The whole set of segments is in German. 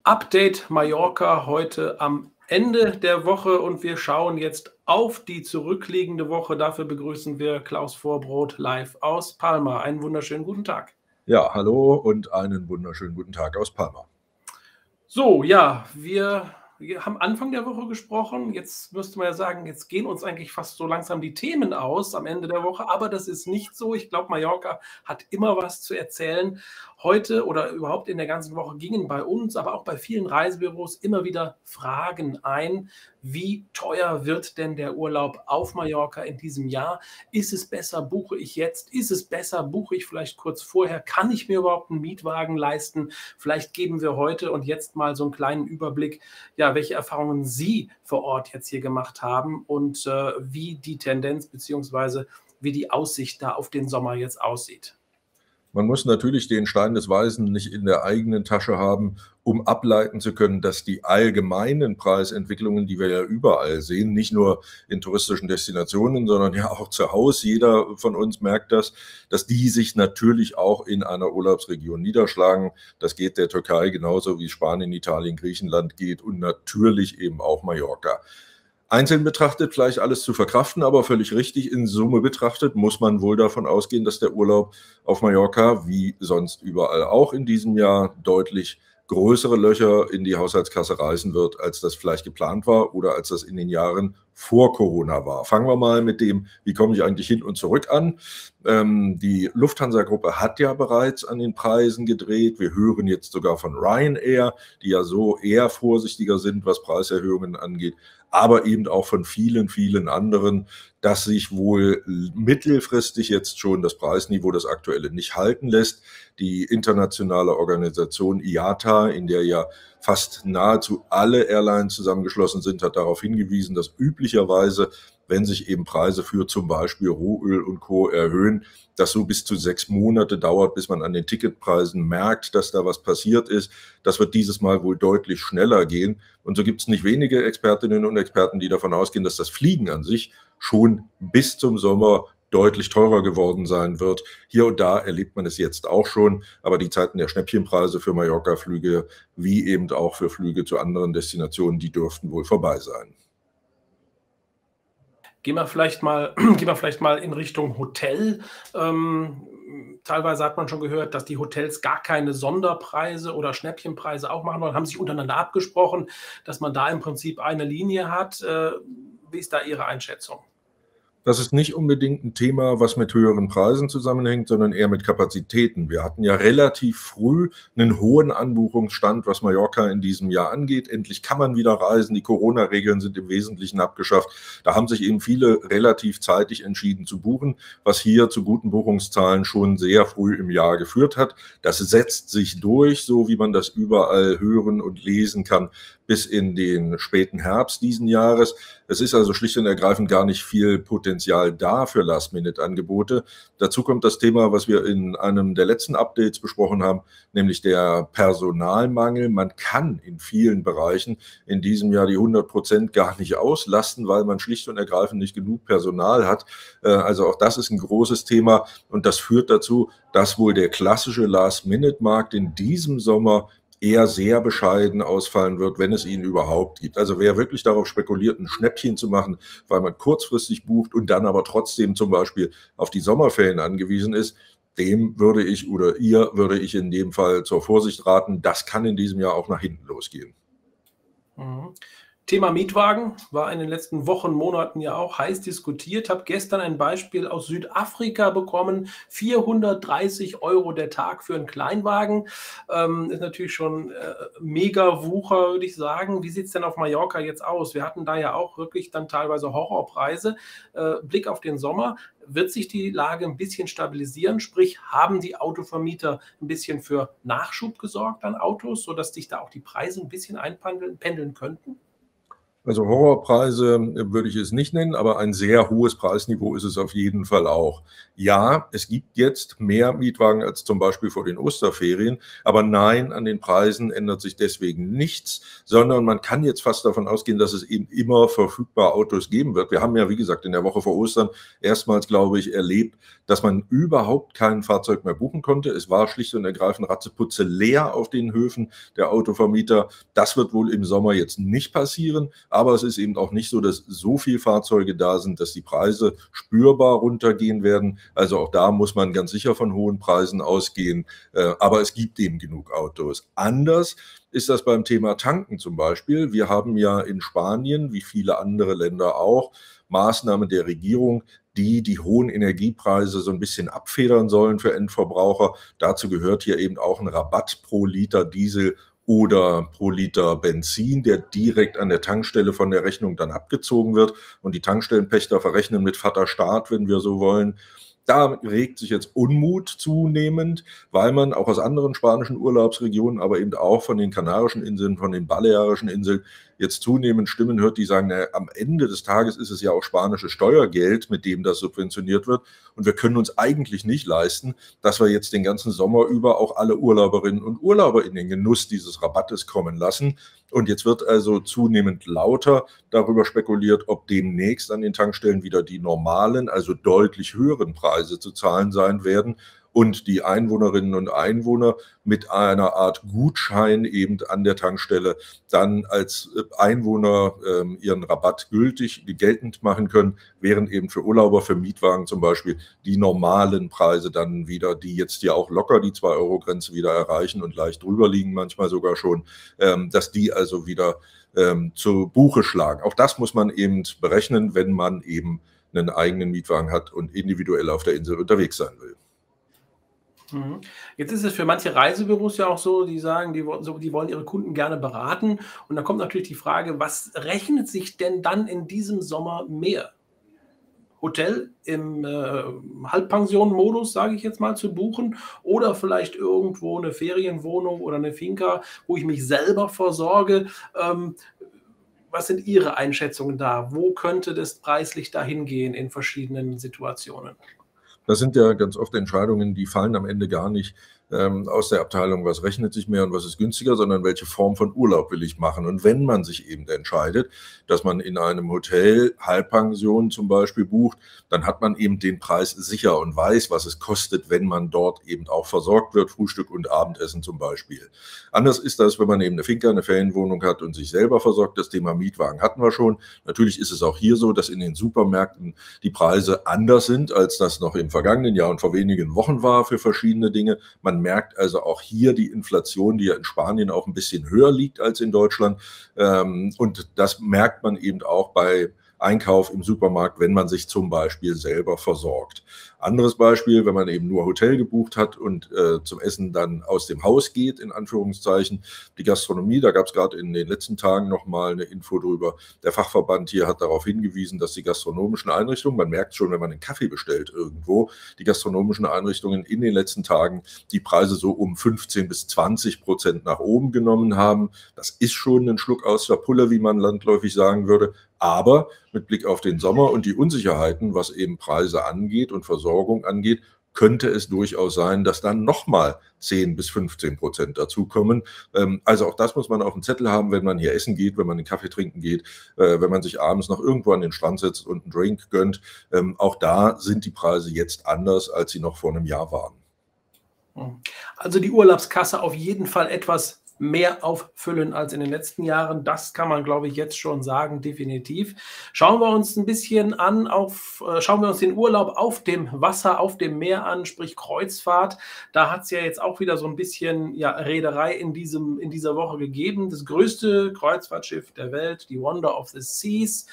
Update Mallorca heute am Ende der Woche und wir schauen jetzt auf die zurückliegende Woche. Dafür begrüßen wir Klaus Vorbrot live aus Palma. Einen wunderschönen guten Tag. Ja, hallo und einen wunderschönen guten Tag aus Palma. So, ja, wir haben Anfang der Woche gesprochen. Jetzt müsste man ja sagen, jetzt gehen uns eigentlich fast so langsam die Themen aus am Ende der Woche, aber das ist nicht so. Ich glaube, Mallorca hat immer was zu erzählen. Heute oder überhaupt in der ganzen Woche gingen bei uns, aber auch bei vielen Reisebüros immer wieder Fragen ein. Wie teuer wird denn der Urlaub auf Mallorca in diesem Jahr? Ist es besser, buche ich jetzt? Ist es besser, buche ich vielleicht kurz vorher? Kann ich mir überhaupt einen Mietwagen leisten? Vielleicht geben wir heute und jetzt mal so einen kleinen Überblick, ja, welche Erfahrungen Sie vor Ort jetzt hier gemacht haben und wie die Tendenz bzw. wie die Aussicht da auf den Sommer jetzt aussieht. Man muss natürlich den Stein des Weisen nicht in der eigenen Tasche haben, um ableiten zu können, dass die allgemeinen Preisentwicklungen, die wir ja überall sehen, nicht nur in touristischen Destinationen, sondern ja auch zu Hause, jeder von uns merkt das, dass die sich natürlich auch in einer Urlaubsregion niederschlagen. Das geht der Türkei genauso wie Spanien, Italien, Griechenland geht und natürlich eben auch Mallorca. Einzeln betrachtet vielleicht alles zu verkraften, aber völlig richtig, in Summe betrachtet muss man wohl davon ausgehen, dass der Urlaub auf Mallorca, wie sonst überall auch in diesem Jahr, deutlich größere Löcher in die Haushaltskasse reißen wird, als das vielleicht geplant war oder als das in den Jahren vor Corona war. Fangen wir mal mit dem, wie komme ich eigentlich hin und zurück an. Die Lufthansa-Gruppe hat ja bereits an den Preisen gedreht. Wir hören jetzt sogar von Ryanair, die ja so eher vorsichtiger sind, was Preiserhöhungen angeht, aber eben auch von vielen, vielen anderen, dass sich wohl mittelfristig jetzt schon das Preisniveau, das aktuelle, nicht halten lässt. Die internationale Organisation IATA, in der ja fast nahezu alle Airlines zusammengeschlossen sind, hat darauf hingewiesen, dass üblicherweise, wenn sich eben Preise für zum Beispiel Rohöl und Co. erhöhen, das so bis zu 6 Monate dauert, bis man an den Ticketpreisen merkt, dass da was passiert ist. Das wird dieses Mal wohl deutlich schneller gehen. Und so gibt es nicht wenige Expertinnen und Experten, die davon ausgehen, dass das Fliegen an sich schon bis zum Sommer deutlich teurer geworden sein wird. Hier und da erlebt man es jetzt auch schon, aber die Zeiten der Schnäppchenpreise für Mallorca-Flüge wie eben auch für Flüge zu anderen Destinationen, die dürften wohl vorbei sein. Gehen wir vielleicht mal in Richtung Hotel. Teilweise hat man schon gehört, dass die Hotels gar keine Sonderpreise oder Schnäppchenpreise auch machen wollen, haben sich untereinander abgesprochen, dass man da im Prinzip eine Linie hat. Wie ist da Ihre Einschätzung? Das ist nicht unbedingt ein Thema, was mit höheren Preisen zusammenhängt, sondern eher mit Kapazitäten. Wir hatten ja relativ früh einen hohen Anbuchungsstand, was Mallorca in diesem Jahr angeht. Endlich kann man wieder reisen. Die Corona-Regeln sind im Wesentlichen abgeschafft. Da haben sich eben viele relativ zeitig entschieden zu buchen, was hier zu guten Buchungszahlen schon sehr früh im Jahr geführt hat. Das setzt sich durch, so wie man das überall hören und lesen kann, bis in den späten Herbst diesen Jahres. Es ist also schlicht und ergreifend gar nicht viel Potenzial da für Last-Minute-Angebote. Dazu kommt das Thema, was wir in einem der letzten Updates besprochen haben, nämlich der Personalmangel. Man kann in vielen Bereichen in diesem Jahr die 100% gar nicht auslasten, weil man schlicht und ergreifend nicht genug Personal hat. Also auch das ist ein großes Thema und das führt dazu, dass wohl der klassische Last-Minute-Markt in diesem Sommer eher sehr bescheiden ausfallen wird, wenn es ihn überhaupt gibt. Also wer wirklich darauf spekuliert, ein Schnäppchen zu machen, weil man kurzfristig bucht und dann aber trotzdem zum Beispiel auf die Sommerferien angewiesen ist, dem würde ich oder ihr würde ich in dem Fall zur Vorsicht raten. Das kann in diesem Jahr auch nach hinten losgehen. Mhm. Thema Mietwagen war in den letzten Wochen, Monaten ja auch heiß diskutiert. Habe gestern ein Beispiel aus Südafrika bekommen. 430 € der Tag für einen Kleinwagen. Ist natürlich schon mega Wucher, würde ich sagen. Wie sieht es denn auf Mallorca jetzt aus? Wir hatten da ja auch wirklich dann teilweise Horrorpreise. Blick auf den Sommer. Wird sich die Lage ein bisschen stabilisieren? Sprich, haben die Autovermieter ein bisschen für Nachschub gesorgt an Autos, sodass sich da auch die Preise ein bisschen einpendeln könnten? Also Horrorpreise würde ich es nicht nennen, aber ein sehr hohes Preisniveau ist es auf jeden Fall auch. Ja, es gibt jetzt mehr Mietwagen als zum Beispiel vor den Osterferien, aber nein, an den Preisen ändert sich deswegen nichts, sondern man kann jetzt fast davon ausgehen, dass es eben immer verfügbar Autos geben wird. Wir haben ja, wie gesagt, in der Woche vor Ostern erstmals, glaube ich, erlebt, dass man überhaupt kein Fahrzeug mehr buchen konnte. Es war schlicht und ergreifend ratzeputze leer auf den Höfen der Autovermieter. Das wird wohl im Sommer jetzt nicht passieren, aber es ist eben auch nicht so, dass so viele Fahrzeuge da sind, dass die Preise spürbar runtergehen werden. Also auch da muss man ganz sicher von hohen Preisen ausgehen, aber es gibt eben genug Autos. Anders ist das beim Thema Tanken zum Beispiel. Wir haben ja in Spanien, wie viele andere Länder auch, Maßnahmen der Regierung, die hohen Energiepreise so ein bisschen abfedern sollen für Endverbraucher. Dazu gehört hier eben auch ein Rabatt pro Liter Diesel oder pro Liter Benzin, der direkt an der Tankstelle von der Rechnung dann abgezogen wird. Und die Tankstellenpächter verrechnen mit Vaterstaat, wenn wir so wollen. Da regt sich jetzt Unmut zunehmend, weil man auch aus anderen spanischen Urlaubsregionen, aber eben auch von den Kanarischen Inseln, von den Balearischen Inseln jetzt zunehmend Stimmen hört, die sagen, naja, am Ende des Tages ist es ja auch spanisches Steuergeld, mit dem das subventioniert wird. Und wir können uns eigentlich nicht leisten, dass wir jetzt den ganzen Sommer über auch alle Urlauberinnen und Urlauber in den Genuss dieses Rabattes kommen lassen. Und jetzt wird also zunehmend lauter darüber spekuliert, ob demnächst an den Tankstellen wieder die normalen, also deutlich höheren Preise zu zahlen sein werden und die Einwohnerinnen und Einwohner mit einer Art Gutschein eben an der Tankstelle dann als Einwohner ihren Rabatt gültig geltend machen können, während eben für Urlauber, für Mietwagen zum Beispiel, die normalen Preise dann wieder, die jetzt ja auch locker die 2-Euro-Grenze wieder erreichen und leicht drüber liegen, manchmal sogar schon, dass die also wieder zu Buche schlagen. Auch das muss man eben berechnen, wenn man eben einen eigenen Mietwagen hat und individuell auf der Insel unterwegs sein will. Mhm. Jetzt ist es für manche Reisebüros ja auch so, die sagen, die wollen ihre Kunden gerne beraten. Und dann kommt natürlich die Frage, was rechnet sich denn dann in diesem Sommer mehr? Hotel im Halbpension-Modus, sage ich jetzt mal, zu buchen oder vielleicht irgendwo eine Ferienwohnung oder eine Finca, wo ich mich selber versorge. Was sind Ihre Einschätzungen da? Wo könnte das preislich dahin gehen in verschiedenen Situationen? Das sind ja ganz oft Entscheidungen, die fallen am Ende gar nicht aus der Abteilung, was rechnet sich mehr und was ist günstiger, sondern welche Form von Urlaub will ich machen. Und wenn man sich eben entscheidet, dass man in einem Hotel Halbpension zum Beispiel bucht, dann hat man eben den Preis sicher und weiß, was es kostet, wenn man dort eben auch versorgt wird, Frühstück und Abendessen zum Beispiel. Anders ist das, wenn man eben eine Finca, eine Ferienwohnung hat und sich selber versorgt. Das Thema Mietwagen hatten wir schon. Natürlich ist es auch hier so, dass in den Supermärkten die Preise anders sind, als das noch im vergangenen Jahr und vor wenigen Wochen war für verschiedene Dinge. Man merkt also auch hier die Inflation, die ja in Spanien auch ein bisschen höher liegt als in Deutschland. Und das merkt man eben auch bei Einkauf im Supermarkt, wenn man sich zum Beispiel selber versorgt. Anderes Beispiel, wenn man eben nur Hotel gebucht hat und zum Essen dann aus dem Haus geht, in Anführungszeichen, die Gastronomie, da gab es gerade in den letzten Tagen nochmal eine Info drüber. Der Fachverband hier hat darauf hingewiesen, dass die gastronomischen Einrichtungen, man merkt schon, wenn man einen Kaffee bestellt irgendwo, die gastronomischen Einrichtungen in den letzten Tagen die Preise so um 15-20% nach oben genommen haben. Das ist schon ein Schluck aus der Pulle, wie man landläufig sagen würde. Aber mit Blick auf den Sommer und die Unsicherheiten, was eben Preise angeht und Versorgung angeht, könnte es durchaus sein, dass dann nochmal 10-15% dazukommen. Also auch das muss man auf dem Zettel haben, wenn man hier essen geht, wenn man einen Kaffee trinken geht, wenn man sich abends noch irgendwo an den Strand setzt und einen Drink gönnt. Auch da sind die Preise jetzt anders, als sie noch vor einem Jahr waren. Also die Urlaubskasse auf jeden Fall etwas mehr auffüllen als in den letzten Jahren. Das kann man, glaube ich, jetzt schon sagen, definitiv. Schauen wir uns ein bisschen an schauen wir uns den Urlaub auf dem Wasser, auf dem Meer an, sprich Kreuzfahrt. Da hat es ja jetzt auch wieder so ein bisschen Reederei in dieser Woche gegeben. Das größte Kreuzfahrtschiff der Welt, die Wonder of the Seas,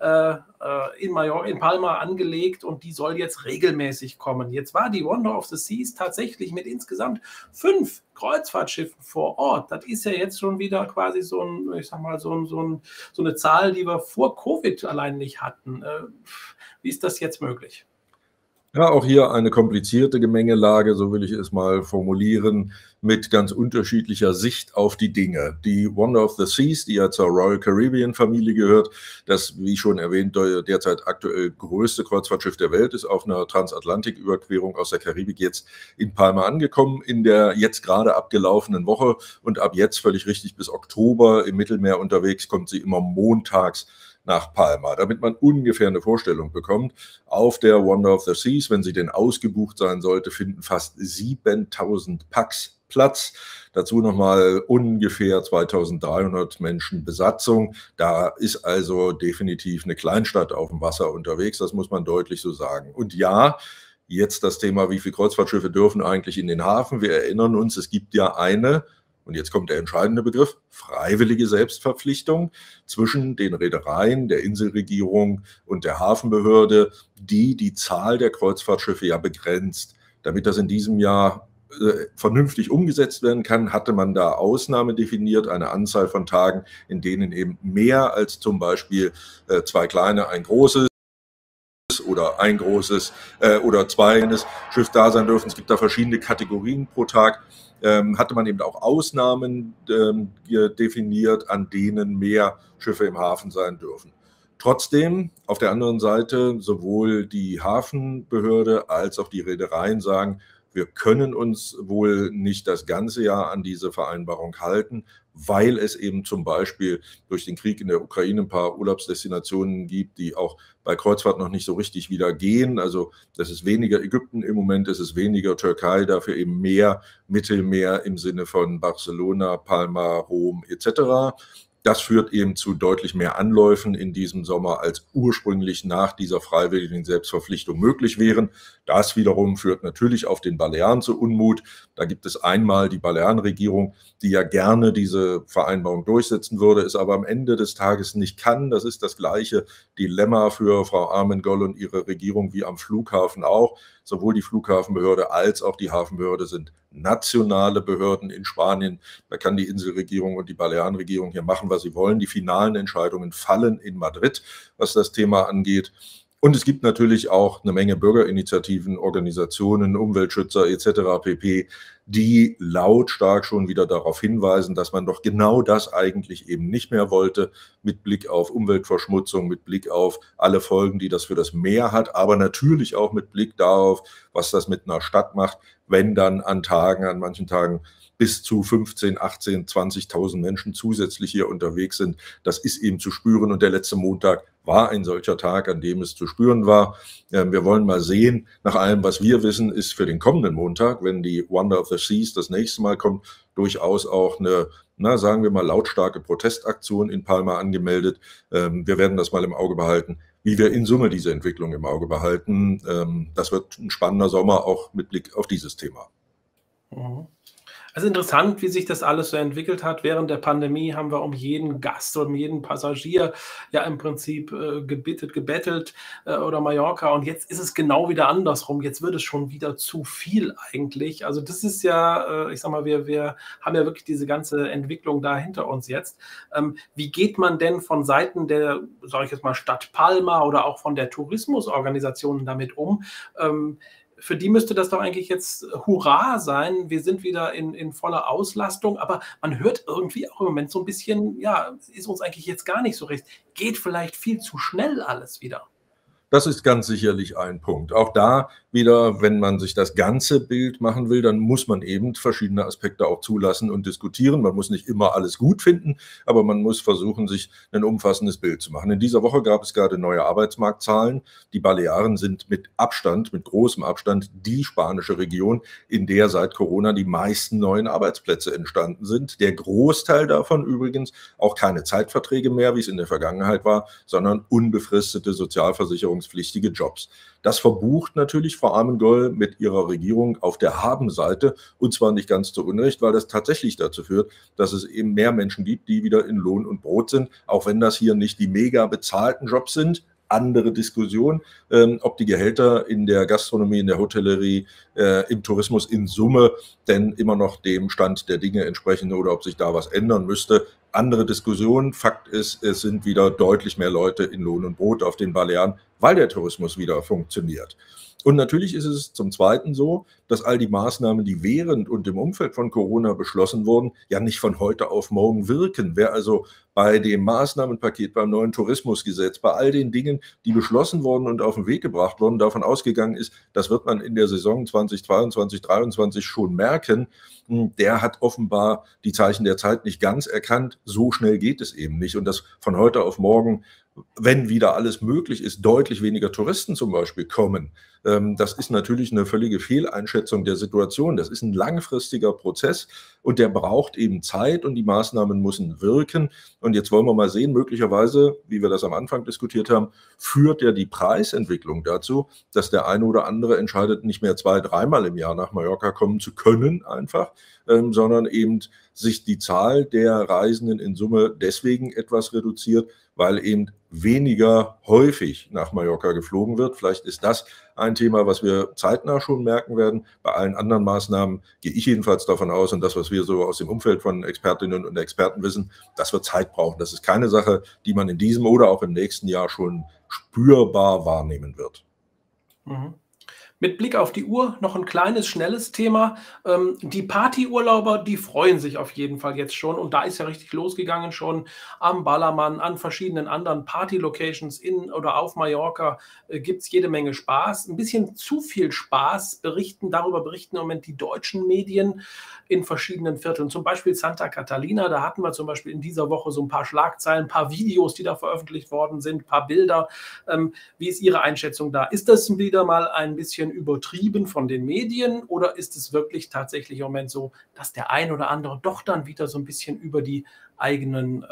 in Palma angelegt und die soll jetzt regelmäßig kommen. Jetzt war die Wonder of the Seas tatsächlich mit insgesamt 5 Kreuzfahrtschiffen vor Ort. Das ist ja jetzt schon wieder quasi so eine Zahl, die wir vor Covid allein nicht hatten. Wie ist das jetzt möglich? Ja, auch hier eine komplizierte Gemengelage, so will ich es mal formulieren, mit ganz unterschiedlicher Sicht auf die Dinge. Die Wonder of the Seas, die ja zur Royal Caribbean Familie gehört, das, wie schon erwähnt, derzeit aktuell größte Kreuzfahrtschiff der Welt, ist auf einer Transatlantiküberquerung aus der Karibik jetzt in Palma angekommen, in der jetzt gerade abgelaufenen Woche, und ab jetzt völlig richtig bis Oktober im Mittelmeer unterwegs, kommt sie immer montags nach Palma, damit man ungefähr eine Vorstellung bekommt. Auf der Wonder of the Seas, wenn sie denn ausgebucht sein sollte, finden fast 7.000 Pax Platz. Dazu nochmal ungefähr 2.300 Menschen Besatzung. Da ist also definitiv eine Kleinstadt auf dem Wasser unterwegs, das muss man deutlich so sagen. Und ja, jetzt das Thema, wie viele Kreuzfahrtschiffe dürfen eigentlich in den Hafen? Wir erinnern uns, es gibt ja eine, und jetzt kommt der entscheidende Begriff, freiwillige Selbstverpflichtung zwischen den Reedereien, der Inselregierung und der Hafenbehörde, die die Zahl der Kreuzfahrtschiffe ja begrenzt. Damit das in diesem Jahr vernünftig umgesetzt werden kann, hatte man da Ausnahme definiert, eine Anzahl von Tagen, in denen eben mehr als zum Beispiel 2 kleine, ein großes oder ein großes oder 2 kleines Schiff da sein dürfen. Es gibt da verschiedene Kategorien pro Tag. Hatte man eben auch Ausnahmen definiert, an denen mehr Schiffe im Hafen sein dürfen. Trotzdem, auf der anderen Seite, sowohl die Hafenbehörde als auch die Reedereien sagen, wir können uns wohl nicht das ganze Jahr an diese Vereinbarung halten, weil es eben zum Beispiel durch den Krieg in der Ukraine ein paar Urlaubsdestinationen gibt, die auch bei Kreuzfahrt noch nicht so richtig wieder gehen. Also das ist weniger Ägypten im Moment, es ist weniger Türkei, dafür eben mehr Mittelmeer im Sinne von Barcelona, Palma, Rom etc. Das führt eben zu deutlich mehr Anläufen in diesem Sommer, als ursprünglich nach dieser freiwilligen Selbstverpflichtung möglich wären. Das wiederum führt natürlich auf den Balearen zu Unmut. Da gibt es einmal die Balearenregierung, die ja gerne diese Vereinbarung durchsetzen würde, es aber am Ende des Tages nicht kann. Das ist das gleiche Dilemma für Frau Armengol und ihre Regierung wie am Flughafen auch. Sowohl die Flughafenbehörde als auch die Hafenbehörde sind nationale Behörden in Spanien. Da kann die Inselregierung und die Balearenregierung hier machen, was sie wollen. Die finalen Entscheidungen fallen in Madrid, was das Thema angeht. Und es gibt natürlich auch eine Menge Bürgerinitiativen, Organisationen, Umweltschützer etc. pp., die lautstark schon wieder darauf hinweisen, dass man doch genau das eigentlich eben nicht mehr wollte, mit Blick auf Umweltverschmutzung, mit Blick auf alle Folgen, die das für das Meer hat, aber natürlich auch mit Blick darauf, was das mit einer Stadt macht, wenn dann an manchen Tagen bis zu 15, 18, 20.000 Menschen zusätzlich hier unterwegs sind. Das ist eben zu spüren, und der letzte Montag war ein solcher Tag, an dem es zu spüren war. Wir wollen mal sehen, nach allem, was wir wissen, ist für den kommenden Montag, wenn die Wonder of the Seas das nächste Mal kommt, durchaus auch eine, sagen wir mal, lautstarke Protestaktion in Palma angemeldet. Wir werden das mal im Auge behalten, wie wir in Summe diese Entwicklung im Auge behalten. Das wird ein spannender Sommer, auch mit Blick auf dieses Thema. Mhm. Also interessant, wie sich das alles so entwickelt hat. Während der Pandemie haben wir um jeden Gast und um jeden Passagier ja im Prinzip gebettelt oder Mallorca. Und jetzt ist es genau wieder andersrum. Jetzt wird es schon wieder zu viel eigentlich. Also das ist ja, ich sag mal, wir haben ja wirklich diese ganze Entwicklung da hinter uns jetzt. Wie geht man denn von Seiten der, sage ich jetzt mal, Stadt Palma oder auch von der Tourismusorganisationen damit um? Für die müsste das doch eigentlich jetzt Hurra sein. Wir sind wieder in voller Auslastung, aber man hört irgendwie auch im Moment so ein bisschen, ja, ist uns eigentlich jetzt gar nicht so recht. Geht vielleicht viel zu schnell alles wieder. Das ist ganz sicherlich ein Punkt. Auch da wieder, wenn man sich das ganze Bild machen will, dann muss man eben verschiedene Aspekte auch zulassen und diskutieren. Man muss nicht immer alles gut finden, aber man muss versuchen, sich ein umfassendes Bild zu machen. In dieser Woche gab es gerade neue Arbeitsmarktzahlen. Die Balearen sind mit Abstand, mit großem Abstand, die spanische Region, in der seit Corona die meisten neuen Arbeitsplätze entstanden sind. Der Großteil davon übrigens auch keine Zeitverträge mehr, wie es in der Vergangenheit war, sondern unbefristete sozialversicherungspflichtige Jobs. Das verbucht natürlich Frau Armengol mit ihrer Regierung auf der Habenseite, und zwar nicht ganz zu Unrecht, weil das tatsächlich dazu führt, dass es eben mehr Menschen gibt, die wieder in Lohn und Brot sind, auch wenn das hier nicht die mega bezahlten Jobs sind. Andere Diskussion, ob die Gehälter in der Gastronomie, in der Hotellerie, im Tourismus in Summe denn immer noch dem Stand der Dinge entsprechen oder ob sich da was ändern müsste. Andere Diskussion. Fakt ist, es sind wieder deutlich mehr Leute in Lohn und Brot auf den Balearen, weil der Tourismus wieder funktioniert. Und natürlich ist es zum Zweiten so, dass all die Maßnahmen, die während und im Umfeld von Corona beschlossen wurden, ja nicht von heute auf morgen wirken. Wer also bei dem Maßnahmenpaket, beim neuen Tourismusgesetz, bei all den Dingen, die beschlossen wurden und auf den Weg gebracht wurden, davon ausgegangen ist, das wird man in der Saison 2022, 2023 schon merken, der hat offenbar die Zeichen der Zeit nicht ganz erkannt. So schnell geht es eben nicht. Und dass von heute auf morgen, wenn wieder alles möglich ist, deutlich weniger Touristen zum Beispiel kommen, das ist natürlich eine völlige Fehleinschätzung der Situation. Das ist ein langfristiger Prozess und der braucht eben Zeit und die Maßnahmen müssen wirken. Und jetzt wollen wir mal sehen, möglicherweise, wie wir das am Anfang diskutiert haben, führt ja die Preisentwicklung dazu, dass der eine oder andere entscheidet, nicht mehr 2-, 3-mal im Jahr nach Mallorca kommen zu können einfach, sondern eben sich die Zahl der Reisenden in Summe deswegen etwas reduziert, weil eben weniger häufig nach Mallorca geflogen wird. Vielleicht ist das ein Thema, was wir zeitnah schon merken werden. Bei allen anderen Maßnahmen gehe ich jedenfalls davon aus, und das, was wir so aus dem Umfeld von Expertinnen und Experten wissen, das wird Zeit brauchen. Das ist keine Sache, die man in diesem oder auch im nächsten Jahr schon spürbar wahrnehmen wird. Mhm. Mit Blick auf die Uhr noch ein kleines, schnelles Thema. Die Partyurlauber, die freuen sich auf jeden Fall jetzt schon. Und da ist ja richtig losgegangen schon am Ballermann, an verschiedenen anderen Party-Locations in oder auf Mallorca gibt es jede Menge Spaß. Ein bisschen zu viel Spaß darüber berichten im Moment die deutschen Medien in verschiedenen Vierteln. Zum Beispiel Santa Catalina, da hatten wir zum Beispiel in dieser Woche so ein paar Schlagzeilen, ein paar Videos, die da veröffentlicht worden sind, ein paar Bilder. Wie ist Ihre Einschätzung da? Ist das wieder mal ein bisschen übertrieben von den Medien oder ist es wirklich tatsächlich im Moment so, dass der ein oder andere doch dann wieder so ein bisschen über die eigenen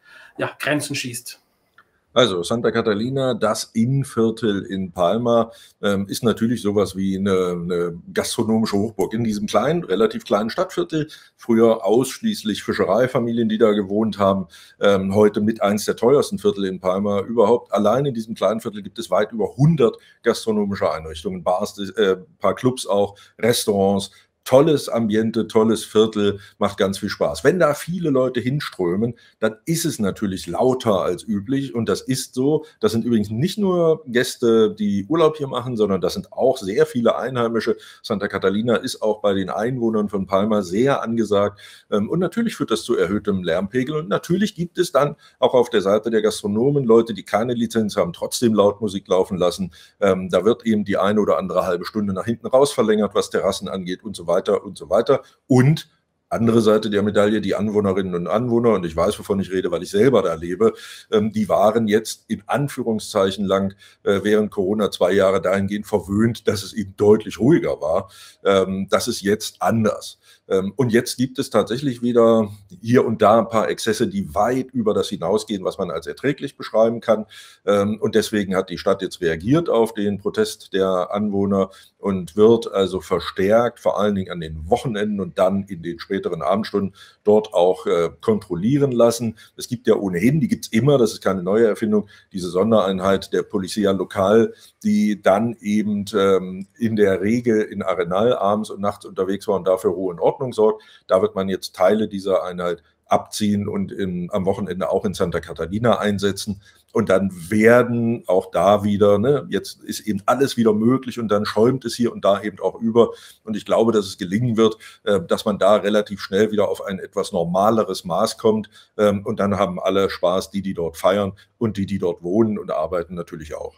Grenzen schießt? Also Santa Catalina, das Innenviertel in Palma, ist natürlich sowas wie eine gastronomische Hochburg in diesem kleinen, relativ kleinen Stadtviertel. Früher ausschließlich Fischereifamilien, die da gewohnt haben. Heute mit eins der teuersten Viertel in Palma überhaupt. Allein in diesem kleinen Viertel gibt es weit über 100 gastronomische Einrichtungen, Bars, paar Clubs auch, Restaurants. Tolles Ambiente, tolles Viertel, macht ganz viel Spaß. Wenn da viele Leute hinströmen, dann ist es natürlich lauter als üblich und das ist so. Das sind übrigens nicht nur Gäste, die Urlaub hier machen, sondern das sind auch sehr viele Einheimische. Santa Catalina ist auch bei den Einwohnern von Palma sehr angesagt und natürlich führt das zu erhöhtem Lärmpegel und natürlich gibt es dann auch auf der Seite der Gastronomen Leute, die keine Lizenz haben, trotzdem laut Musik laufen lassen. Da wird eben die eine oder andere halbe Stunde nach hinten raus verlängert, was Terrassen angeht und so weiter und so weiter. Und andere Seite der Medaille, die Anwohnerinnen und Anwohner, und ich weiß, wovon ich rede, weil ich selber da lebe, die waren jetzt in Anführungszeichen lang während Corona 2 Jahre dahingehend verwöhnt, dass es eben deutlich ruhiger war. Das ist jetzt anders. Und jetzt gibt es tatsächlich wieder hier und da ein paar Exzesse, die weit über das hinausgehen, was man als erträglich beschreiben kann. Und deswegen hat die Stadt jetzt reagiert auf den Protest der Anwohner und wird also verstärkt, vor allen Dingen an den Wochenenden und dann in den späteren Abendstunden dort auch kontrollieren lassen. Es gibt ja ohnehin, die gibt es immer, das ist keine neue Erfindung, diese Sondereinheit der Polizia Local, die dann eben in der Regel in Arenal abends und nachts unterwegs war und dafür Ruhe und Ordnung sorgt. Da wird man jetzt Teile dieser Einheit abziehen und am Wochenende auch in Santa Catalina einsetzen. Und dann werden auch da wieder, jetzt ist eben alles wieder möglich und dann schäumt es hier und da eben auch über. Und ich glaube, dass es gelingen wird, dass man da relativ schnell wieder auf ein etwas normaleres Maß kommt. Und dann haben alle Spaß, die dort feiern und die dort wohnen und arbeiten natürlich auch.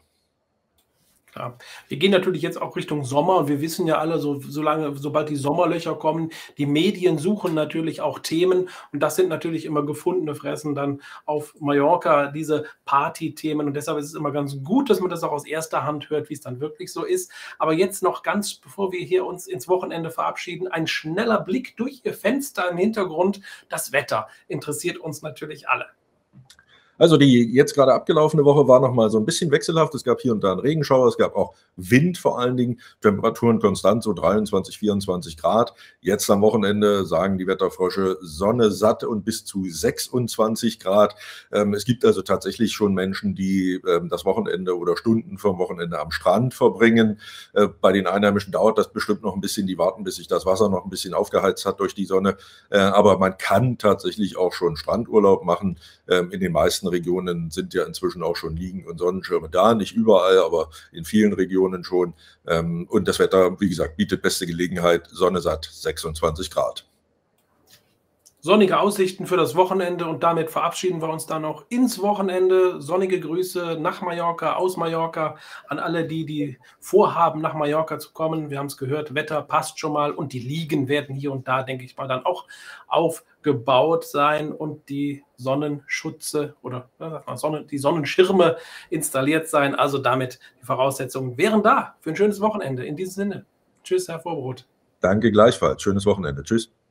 Klar. Wir gehen natürlich jetzt auch Richtung Sommer und wir wissen ja alle, sobald die Sommerlöcher kommen, die Medien suchen natürlich auch Themen und das sind natürlich immer gefundene Fressen dann auf Mallorca, diese Party-Themen und deshalb ist es immer ganz gut, dass man das auch aus erster Hand hört, wie es dann wirklich so ist. Aber jetzt noch ganz, bevor wir hier uns ins Wochenende verabschieden, ein schneller Blick durch Ihr Fenster im Hintergrund. Das Wetter interessiert uns natürlich alle. Also die jetzt gerade abgelaufene Woche war noch mal so ein bisschen wechselhaft. Es gab hier und da einen Regenschauer, es gab auch Wind vor allen Dingen, Temperaturen konstant, so 23, 24 Grad. Jetzt am Wochenende sagen die Wetterfrösche Sonne satt und bis zu 26 Grad. Es gibt also tatsächlich schon Menschen, die das Wochenende oder Stunden vom Wochenende am Strand verbringen. Bei den Einheimischen dauert das bestimmt noch ein bisschen, die warten, bis sich das Wasser noch ein bisschen aufgeheizt hat durch die Sonne. Aber man kann tatsächlich auch schon Strandurlaub machen. In den meisten meisten Regionen sind ja inzwischen auch schon Liegen und Sonnenschirme da, nicht überall, aber in vielen Regionen schon. Und das Wetter, wie gesagt, bietet beste Gelegenheit, Sonne satt, 26 Grad. Sonnige Aussichten für das Wochenende und damit verabschieden wir uns dann noch ins Wochenende. Sonnige Grüße nach Mallorca, aus Mallorca, an alle, die vorhaben, nach Mallorca zu kommen. Wir haben es gehört, Wetter passt schon mal und die Liegen werden hier und da, denke ich mal, dann auch aufgebaut sein und die Sonnenschutze oder die Sonnenschirme installiert sein. Also damit die Voraussetzungen wären da für ein schönes Wochenende. In diesem Sinne, tschüss, Herr Vorbrot. Danke gleichfalls. Schönes Wochenende. Tschüss.